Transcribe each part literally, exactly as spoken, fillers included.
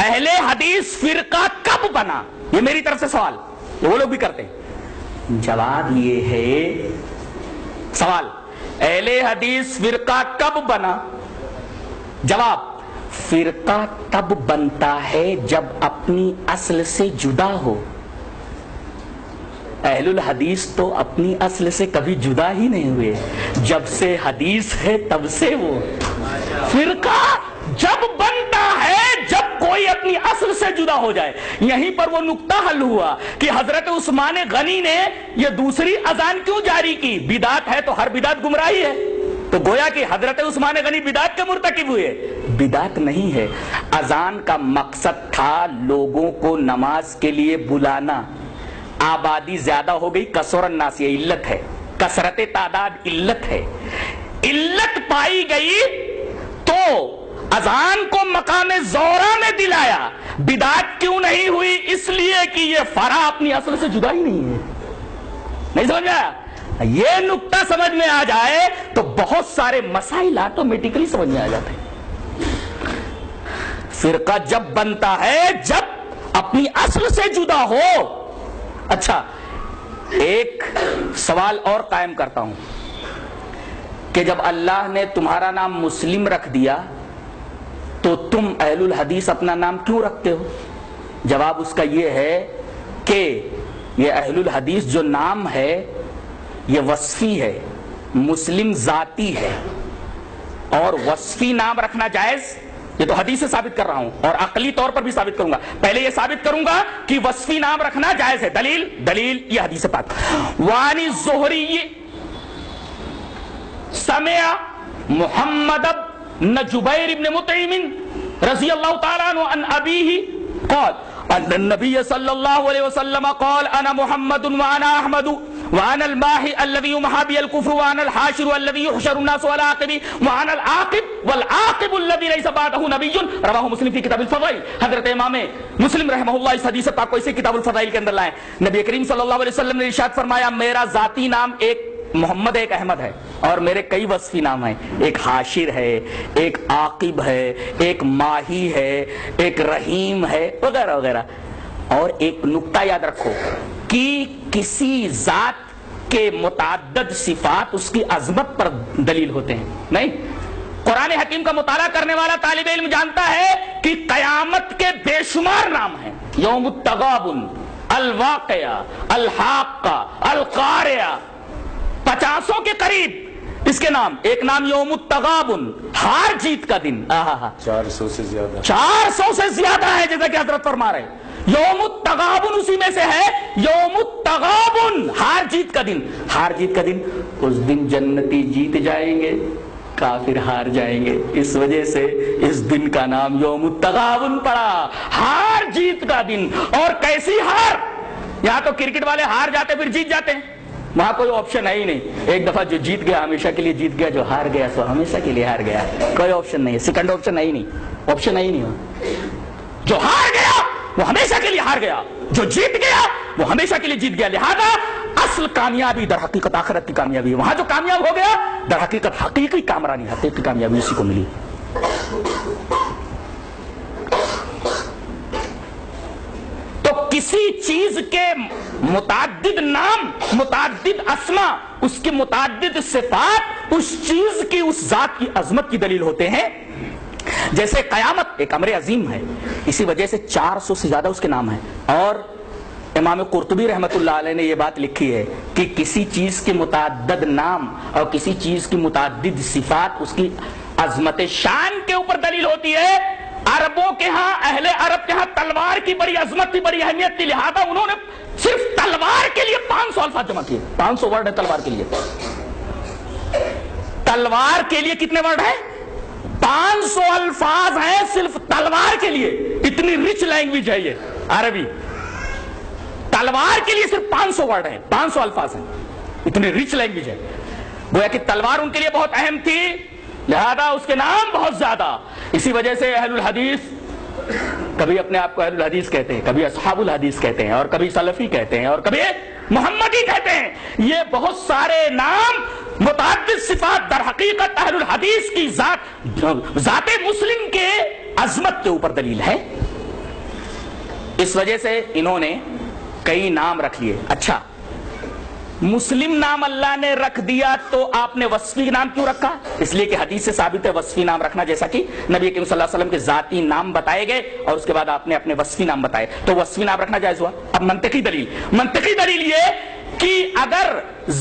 اہل حدیث فرقہ کب بنا؟ یہ میری طرف سے سوال، وہ لوگ بھی کرتے ہیں۔ جواب یہ ہے، سوال اہل حدیث فرقہ کب بنا؟ جواب، فرقہ تب بنتا ہے جب اپنی اصل سے جدا ہو۔ اہل الحدیث تو اپنی اصل سے کبھی جدا ہی نہیں ہوئے، جب سے حدیث ہے تب سے وہ۔ فرقہ جب بنتا ہے جب کوئی اپنی اصل سے جدا ہو جائے۔ یہیں پر وہ نقطہ حل ہوا کہ حضرت عثمان غنی نے یہ دوسری اذان کیوں جاری کی؟ بدعت ہے تو ہر بدعت گمراہی ہے، تو گویا کہ حضرت عثمان غنی بدعت کے مرتکب ہوئے۔ بدعت نہیں ہے، اذان کا مقصد تھا لوگوں کو نماز کے لیے بلانا۔ آبادی زیادہ ہو گئی، کثرت الناس، یہ علت ہے، کثرت تعداد علت ہے، علت پائی گئی تو اذان کو مقام زورا میں دلایا۔ بدعت کیوں نہیں ہوئی؟ اس لیے کہ یہ فرع اپنی اصل سے جدا ہی نہیں ہے۔ نہیں سمجھ آیا؟ یہ نقطہ سمجھ میں آ جائے تو بہت سارے مسائل آٹومیٹکلی سمجھ میں آ جاتے ہیں۔ فرقہ جب بنتا ہے جب اپنی اصل سے جدا ہو۔ اچھا، ایک سوال اور قائم کرتا ہوں کہ جب اللہ نے تمہارا نام مسلم رکھ دیا تو تم اہل الحدیث اپنا نام کیوں رکھتے ہو؟ جواب اس کا یہ ہے کہ یہ اہل الحدیث جو نام ہے یہ وصفی ہے، مسلم ذاتی ہے، اور وصفی نام رکھنا جائز، یہ تو حدیث سے ثابت کر رہا ہوں اور عقلی طور پر بھی ثابت کروں گا۔ پہلے یہ ثابت کروں گا کہ وصفی نام رکھنا جائز ہے۔ دلیل دلیل یہ حدیث پاک، وانی الزہری سمع محمد بن جبیر بن مطعم رضی اللہ تعالیٰ عنہ عن ابیہ قال ان النبی صلی اللہ علیہ وسلم قال انا محمد وانا احمد وانا الماحی الذی یمحى بی الکفر وانا الحاشر الذی یحشر الناس على عقبی وانا العاقب والعاقب الذی لیس بعدہ نبی، رواہ مسلم فی کتاب الفضائل۔ حضرت امام مسلم رحمہ اللہ اس حدیث پاک کو اسی کتاب الفضائل کے اندر لائے۔ نبی کریم صلی اللہ علیہ وسلم نے ارشاد فرمایا، میرا ذاتی نام ایک محمد ایک احمد ہے، اور میرے کئی وصفی نام ہیں، ایک حاشر ہے، ایک عاقب ہے، ایک ماہی ہے، ایک رحیم ہے، وغیرہ وغیرہ۔ اور ایک نقطہ یاد رکھو کہ کسی ذات کے متعدد صفات اس کی عظمت پر دلیل ہوتے ہیں، نہیں؟ قرآن حکیم کا مطالعہ کرنے والا طالب علم جانتا ہے کہ قیامت کے بے شمار نام ہیں، یوم التغابن، الواقعہ، الحاقہ، القارعہ، پچاسوں کے قریب اس کے نام۔ ایک نام یوم التغابن، ہار جیت کا دن، چار سو سے زیادہ چار سو سے زیادہ ہے، جیسا کہ حضرت فرما رہے ہیں۔ یوم التغابن اسی میں سے ہے، یوم التغابن، ہار جیت کا دن۔ ہار جیت کا دن، اس دن جنتی جیت جائیں گے، کافر ہار جائیں گے، اس وجہ سے اس دن کا نام یوم التغابن پڑا، ہار جیت کا دن۔ اور کیسی ہار؟ یہاں تو کرکٹ والے ہار جاتے پھر جیت جاتے ہیں، وہاں کوئی آپشن ہے ہی نہیں۔ ایک دفعہ جو جیت گیا ہمیشہ کے لیے جیت گیا، جو ہار گیا سو ہمیشہ کے لیے ہار گیا، کوئی آپشن نہیں ہے، سیکنڈ آپشن ہے ہی نہیں، آپشن ہے ہی نہیں۔ جو ہار گیا وہ ہمیشہ کے لیے ہار گیا، جو جیت گیا وہ ہمیشہ کے لیے جیت گیا۔ لہذا اصل کامیابی در حقیقت آخرت کی کامیابی، وہاں جو کامیاب ہو گیا در حقیقت حقیقی کامرانی، حقیقی کامیابی اسی کو ملی۔ تو کسی چیز کے متعدد نام، متعدد اسما، اس کے متعدد صفات اس چیز کی، اس ذات کی عظمت کی دلیل ہوتے ہیں۔ جیسے قیامت ایک امر عظیم ہے، اسی وجہ سے چار سو سے زیادہ اس کے نام ہیں۔ اور امام قرطبی رحمت اللہ علیہ نے یہ بات لکھی ہے کہ کسی چیز کے متعدد نام اور کسی چیز کی متعدد صفات اس کی عظمت شان کے اوپر دلیل ہوتی ہے۔ عربوں کے ہاں، اہل عرب کے ہاں تلوار کی بڑی عظمت تھی، بڑی اہمیت تھی، لہذا انہوں نے صرف تلوار کے لیے پانچ سو الفاظ جمع کیے۔ پانچ سو ورڈ ہے تلوار کے لیے۔ تلوار کے لیے کتنے ورڈ ہیں؟ پانچ سو الفاظ ہیں صرف تلوار کے لیے۔ اتنی رچ لینگویج ہے یہ عربی، تلوار کے لیے صرف پانچ سو ورڈ ہیں، پانچ سو الفاظ ہیں، اتنی رچ لینگویج ہے۔ گویا کہ تلوار ان کے لیے بہت اہم تھی، لہذا اس کے نام بہت زیادہ۔ اسی وجہ سے اہل الحدیث کبھی اپنے آپ کو اہل الحدیث کہتے ہیں، کبھی اصحاب الحدیث کہتے ہیں، اور کبھی سلفی کہتے ہیں، اور کبھی محمدی کہتے ہیں۔ یہ بہت سارے نام، متعدد صفات در حقیقت اہل الحدیث کی ذات ذات مسلم کے عظمت کے اوپر دلیل ہے۔ اس وجہ سے انہوں نے کئی نام رکھ لیے. اچھا مسلم نام اللہ نے رکھ دیا تو آپ نے وصفی نام کیوں رکھا؟ اس لیے کہ حدیث سے ثابت ہے وصفی نام رکھنا، جیسا کہ نبی کریم صلی اللہ علیہ وسلم کے ذاتی نام بتائے گئے اور اس کے بعد آپ نے اپنے وصفی نام بتائے تو وصفی نام رکھنا جائز ہوا. اب منطقی دلیل منطقی دلیل یہ کہ اگر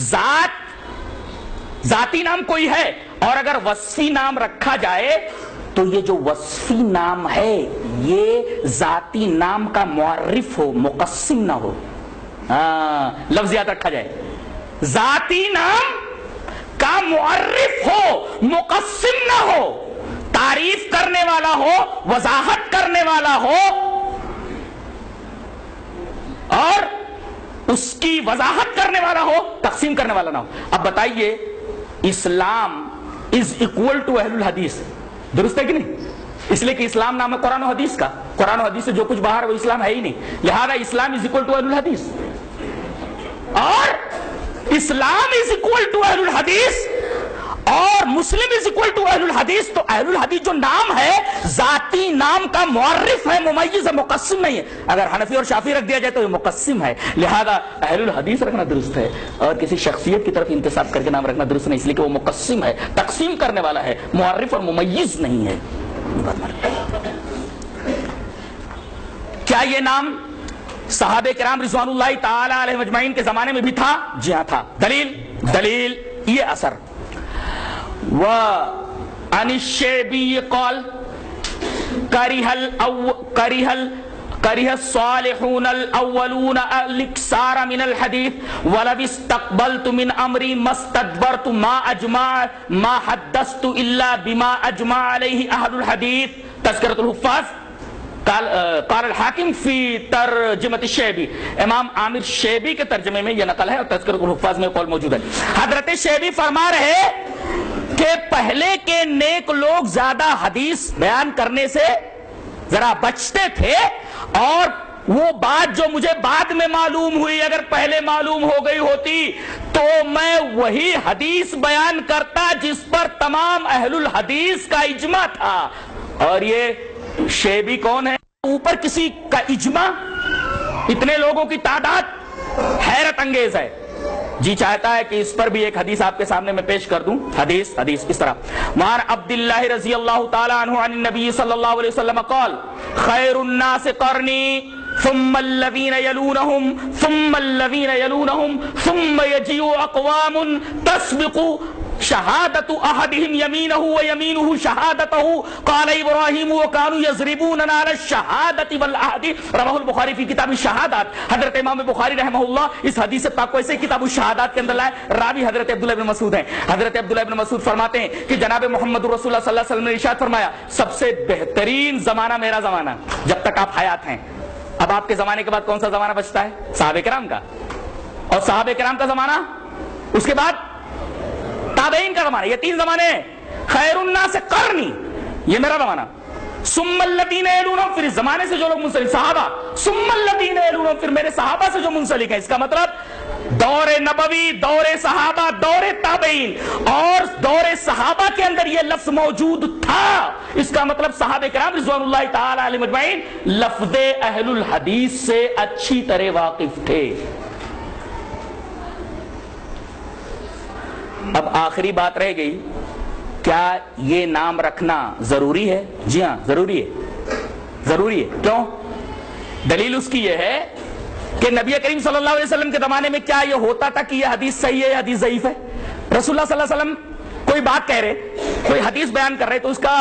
ذات ذاتی نام کوئی ہے اور اگر وصفی نام رکھا جائے تو یہ جو وصفی نام ہے یہ ذاتی نام کا معرف ہو، مقسم نہ ہو. ہاں لفظ یاد رکھا جائے، ذاتی نام کا معرف ہو، مقسم نہ ہو، تعریف کرنے والا ہو، وضاحت کرنے والا ہو اور اس کی وضاحت کرنے والا ہو، تقسیم کرنے والا نہ ہو. اب بتائیے اسلام از اکول ٹو اہل الحدیث، درست ہے کہ نہیں؟ اس لیے کہ اسلام نام ہے قرآن و حدیث کا، قرآن و حدیث سے جو کچھ باہر وہ اسلام ہے ہی نہیں، لہذا اسلام از اکول ٹو اہل الحدیث اور اسلام از اکول ٹو اہل الحدیث اور مسلم از اکول ٹو اہل الحدیث. تو اہل الحدیث جو نام ہے ذاتی نام کا معرف ہے، ممیز ہے، مقسم نہیں ہے. اگر حنفی اور شافعی رکھ دیا جائے تو یہ مقسم ہے، لہذا اہل الحدیث رکھنا درست ہے اور کسی شخصیت کی طرف انتساب کر کے نام رکھنا درست نہیں، اس لیے کہ وہ مقسم ہے، تقسیم کرنے والا ہے، معرف اور ممیز نہیں ہے. کیا یہ نام صحابہ کرام رضوان اللہ تعالی علیہ مجمعین کے زمانے میں بھی تھا؟ جی ہاں تھا. دلیل دلیل یہ اثر وَعَنِ الشَّعْبِيِّ قَالَ كَرِهَ كَرِهَ الصَّالِحُونَ الْأَوَّلُونَ الْإِكْثَارَ مِنَ الْحَدِيثِ وَلَوِ اسْتَقْبَلْتُ مِنْ أَمْرِي مَا اسْتَدْبَرْتُ مَا أَجْمَعَ مَا حَدَّثْتُ إِلَّا بِمَا أَجْمَعَ عَلَيْهِ أَهْلُ الْحَدِيثِ. تذکرۃ الحفاظ قال الحاکم فی ترجمۃ الشیبی، امام عامر شیبی کے ترجمے میں یہ نقل ہے اور تذکرۃ الحفاظ میں قول موجود ہے. حضرت شیبی فرما رہے کہ پہلے کے نیک لوگ زیادہ حدیث بیان کرنے سے ذرا بچتے تھے اور وہ بات جو مجھے بعد میں معلوم ہوئی اگر پہلے معلوم ہو گئی ہوتی تو میں وہی حدیث بیان کرتا جس پر تمام اہل الحدیث کا اجماع تھا. اور یہ شیبی کون ہے؟ اوپر کسی کا اجماع، اتنے لوگوں کی تعداد حیرت انگیز ہے. جی چاہتا ہے کہ اس پر بھی ایک حدیث آپ کے سامنے میں پیش کر دوں. حدیث حدیث اس طرح وعن عبداللہ رضی اللہ تعالی عنہ عن النبی صلی اللہ علیہ وسلم قال خیر الناس قرنی ثم الذین یلونہم ثم الذین یلونہم ثم یجیء اقوام تسبق شہادت احدہم یمینہ ویمینہ شہادتہ قال ابراہیم وکانوا یضربوننا علی الشہادت والعہد. رواہ البخاری فی کتاب الشہادات. حضرت امام بخاری رحمہ اللہ اس حدیث پاک کو ایسے کتاب الشہادات کے اندر لائے. راوی حضرت عبداللہ بن مسعود ہیں. حضرت عبداللہ بن مسعود فرماتے ہیں کہ جناب محمد رسول اللہ صلی اللہ علیہ وسلم نے ارشاد فرمایا سب سے بہترین زمانہ میرا زمانہ جب تک آپ حیات ہیں. اب آپ کے زمانے کے بعد کون سا زمانہ بچتا ہے؟ صحابہ کرام کا. اور صحابہ کرام کا زمانہ، اس کے بعد تابعین کا زمانہ. یہ تین زمانے ہیں. خیر الناس قرنی یہ میرا زمانہ، ثم الذین یلونہم پھر اس زمانے سے جو لوگ منسلک صحابہ، ثم الذین یلونہم پھر میرے صحابہ سے جو منسلک ہیں. اس کا مطلب دور نبوی، دور صحابہ، دور تابعین اور دور صحابہ کے اندر یہ لفظ موجود تھا. اس کا مطلب صحابہ کرام رضوان اللہ تعالی علیہ مجمعین لفظ اہل الحدیث سے اچھی طرح واقف تھے. اب آخری بات رہ گئی، کیا یہ نام رکھنا ضروری ہے؟ جی ہاں ضروری ہے. ضروری ہے. کیوں؟ دلیل اس کی یہ ہے کہ نبی کریم صلی اللہ علیہ وسلم کے زمانے میں کیا یہ ہوتا تھا کہ یہ حدیث صحیح ہے یا حدیث ضعیف ہے؟ رسول اللہ صلی اللہ علیہ وسلم کوئی بات کہہ رہے، کوئی حدیث بیان کر رہے تو اس کا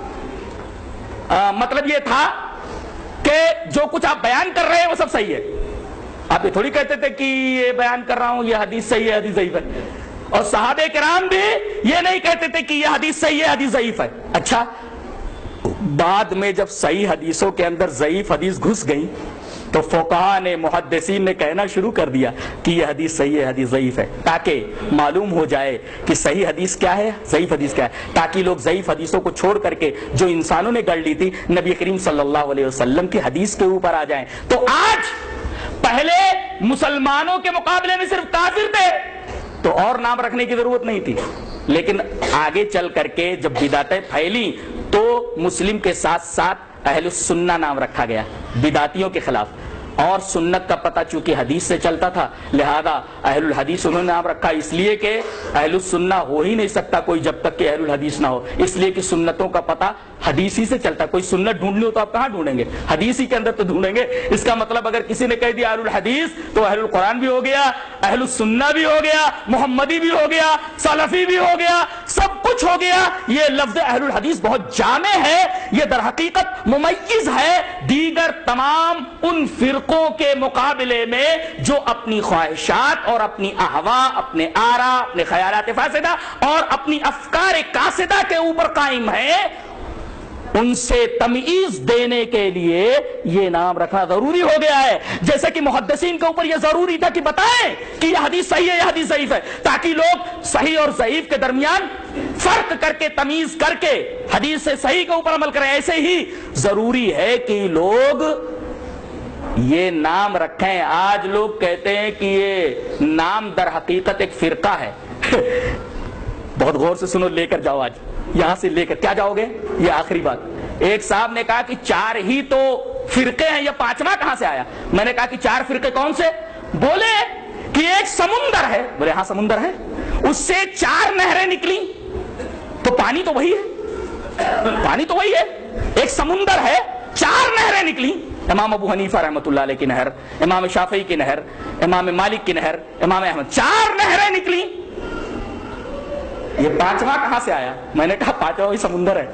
آ, مطلب یہ تھا کہ جو کچھ آپ بیان کر رہے ہیں وہ سب صحیح ہے. آپ یہ تھوڑی کہتے تھے کہ یہ بیان کر رہا ہوں یہ حدیث صحیح ہے حدیث ضعیف ہے. اور صحابہ کرام بھی یہ نہیں کہتے تھے کہ یہ حدیث صحیح ہے حدیث ضعیف ہے. اچھا بعد میں جب صحیح حدیثوں کے اندر ضعیف حدیث گھس گئی تو فقہاء نے، محدثین نے کہنا شروع کر دیا کہ یہ حدیث صحیح ہے حدیث ضعیف ہے، تاکہ معلوم ہو جائے کہ صحیح حدیث کیا ہے ضعیف حدیث کیا ہے، تاکہ لوگ ضعیف حدیثوں کو چھوڑ کر کے جو انسانوں نے گڑھ لی تھی نبی کریم صلی اللہ علیہ وسلم کی حدیث کے اوپر آ جائیں. تو آج پہلے مسلمانوں کے مقابلے میں صرف کافر تھے تو اور نام رکھنے کی ضرورت نہیں تھی، لیکن آگے چل کر کے جب بدعتیں پھیلی تو مسلم کے ساتھ ساتھ اہل السنہ نام رکھا گیا بدعتیوں کے خلاف، اور سنت کا پتہ چونکہ حدیث سے چلتا تھا لہذا اہل الحدیث انہوں نے نام رکھا، اس لیے کہ اہل السنہ ہو ہی نہیں سکتا کوئی جب تک کہ اہل الحدیث نہ ہو، اس لیے کہ سنتوں کا پتہ حدیث ہی سے چلتا. کوئی سنت ڈھونڈنی ہو تو آپ کہاں ڈھونڈیں گے؟ حدیث ہی کے اندر تو ڈھونڈیں گے. اس کا مطلب اگر کسی نے کہہ دیا اہل الحدیث تو اہل القرآن بھی ہو گیا، اہل السنہ بھی ہو گیا، محمدی بھی ہو گیا، سلفی بھی ہو گیا، سب کچھ ہو گیا. یہ لفظ اہل الحدیث بہت جامع ہے، یہ در حقیقت ممیز ہے دیگر تمام ان فرقوں کے مقابلے میں جو اپنی خواہشات اور اپنی احوا، اپنے آرا، اپنے خیالات فاسدہ اور اپنی افکار کاسدہ کے اوپر قائم ہے. ان سے تمیز دینے کے لیے یہ نام رکھنا ضروری ہو گیا ہے. جیسے کہ محدثین کے اوپر یہ ضروری تھا کہ بتائیں کہ یہ حدیث صحیح ہے، یہ حدیث ضعیف ہے، تاکہ لوگ صحیح اور ضعیف کے درمیان فرق کر کے تمیز کر کے حدیث سے صحیح کے اوپر عمل کریں. ایسے ہی ضروری ہے کہ لوگ یہ نام رکھیں. آج لوگ کہتے ہیں کہ یہ نام در حقیقت ایک فرقہ ہے. بہت غور سے سنو، لے کر جاؤ. آج یہاں سے لے کر کیا جاؤ گے؟ یہ آخری بات. ایک صاحب نے کہا کہ چار ہی تو فرقے ہیں، یہ پانچواں کہاں سے آیا؟ میں نے کہا کہ چار فرقے کون سے؟ بولے کہ ایک سمندر ہے. بولے ہاں سمندر ہے، اس سے چار نہریں نکلی تو پانی تو وہی ہے، پانی تو وہی ہے. ایک سمندر ہے، چار نہریں نکلی. امام ابو حنیفہ رحمۃ اللہ علیہ کی نہر، امام شافعی کی نہر، امام مالک کی نہر، امام احمد، چار نہریں نکلی. یہ پانچواں کہاں سے آیا؟ میں نے کہا پانچواں وہی سمندر ہے.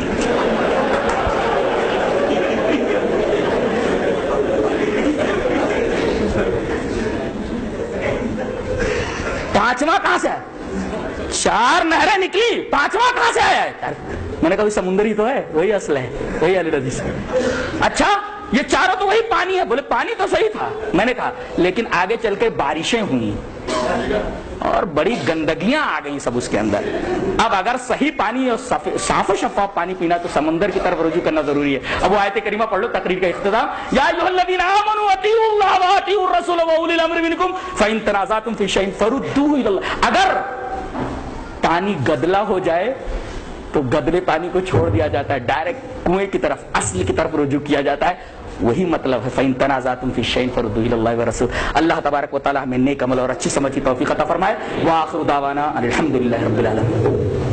پانچواں کہاں سے آیا؟ چار نہریں نکلی، پانچواں کہاں سے آیا ہے؟ میں نے کہا وہی سمندر ہی تو ہے، وہی اصل ہے، وہی اہل حدیث ہے. اچھا یہ چاروں تو وہی پانی ہے. بولے پانی تو صحیح تھا. میں نے کہا لیکن آگے چل کے بارشیں ہوئیں اور بڑی گندگیاں آ گئیں سب اس کے اندر. اب اگر صحیح پانی اور صاف و شفاف پانی پینا تو سمندر کی طرف رجوع کرنا ضروری ہے. اب وہ آیت کریمہ پڑھ لو، تقریر کا اختتام. یا ایھا الذین آمنوا اطیعوا اللہ واطیعوا الرسول واولی الامر منکم فان تنازعتم فی شیء فردوہ الی اللہ. اگر پانی گدلا ہو جائے تو گدلے پانی کو چھوڑ دیا جاتا ہے، ڈائریکٹ کنویں کی طرف، اصل کی طرف رجوع کیا جاتا ہے. وہی مطلب ہے فَإِن تَنَازَعْتُمْ فِي شَيْءٍ فَرُدُّوهُ إِلَى اللَّهِ وَالرَّسُولِ. اللہ تبارک و تعالی ہمیں نیک عمل اور اچھی سمجھ کی توفیق عطا فرمائے. وآخر دعوانا ان الحمد للہ رب العالمین.